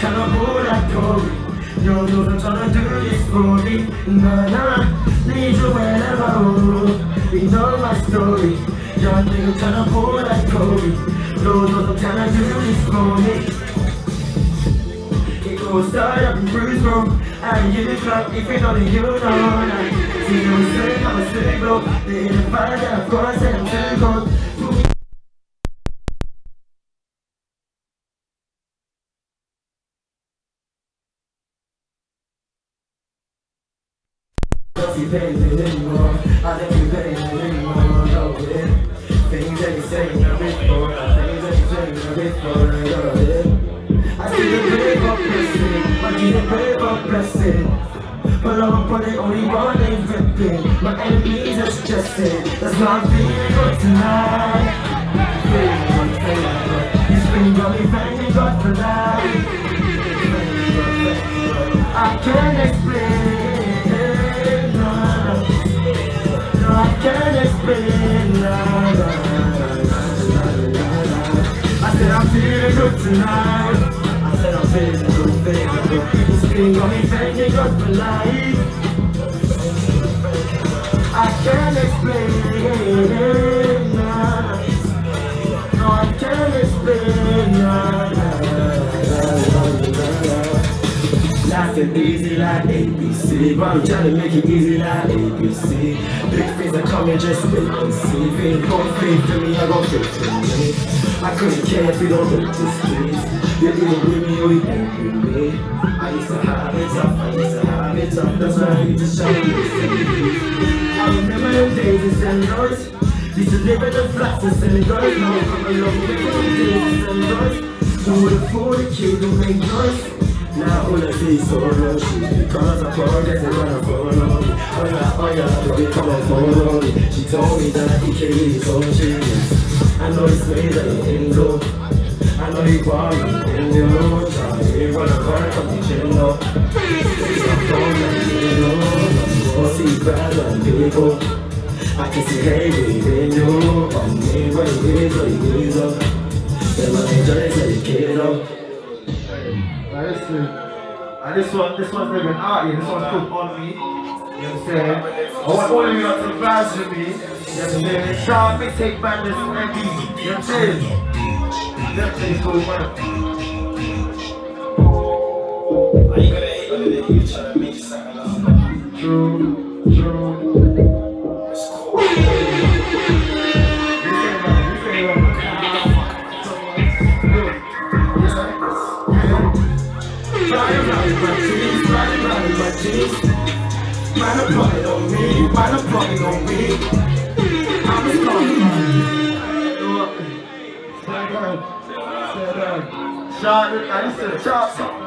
tryna pull that Tory. You know I'm tryna do this for me. Nah, need you wherever. You know my story. Young nigga tryna pull that Tory. You know I'm tryna do this for me. It goes start up and bruise, bro. I'm in the club, if it only you know. See you say I'm a sick, bro. They in the fire, of course, and I'm too cold. You pay me anymore, I think you pay me anymore, no way. Things that you say a bit for, things that you say a bit for, no way. I still pray for blessing, I didn't pray for blessing. But I'm the only one ain't ripping, my enemies are stressing. That's why I'm feeling good tonight. Feeling good, this thing got me thanking God for life. I can't explain. I can't explain, I said I'm feeling good tonight. I said I'm feeling good, feeling good. This thing got me thanking God for life. I can't explain, no, I can't explain, Life is easy like ABC, but I'm trying to make it easy like ABC. Big things are coming, just wait and see. If it ain't got faith to me, I got faith to me. I couldn't care if you don't look this place. You're either with me or you ain't with me. I used to have it tough, that's why I need to show you. I remember them days in St. Louis. Used to live in the flats in St. Louis. Now I'm from a long way from the days in St. Louis. Who would afford a kid to make noise? Now all I see is so rushy, because I forget to run up for me. Oh yeah, baby, come on, follow me. She told me that he can't be so serious. I know it's way that you ain't go. I know you want me in your own time. You run a car, come to chill up. I'm gone, you know. I'll see bad on people. I can see hey, baby, you on me, what it is, up. Then my joys are the kid up. This one's not even out yet, this one's called On Me. You know what I'm saying? I want all of you out to advance with me. You know what I'm saying? Shout me, take back this MB. You know what I'm saying? Definitely cool, man. Are you gonna hate on it? You trying to make something up? True. It's cool. Man, I'm plotting on me, man, I'm plotting on me. I'm just plotting on me. Shout out, I just said, shout out.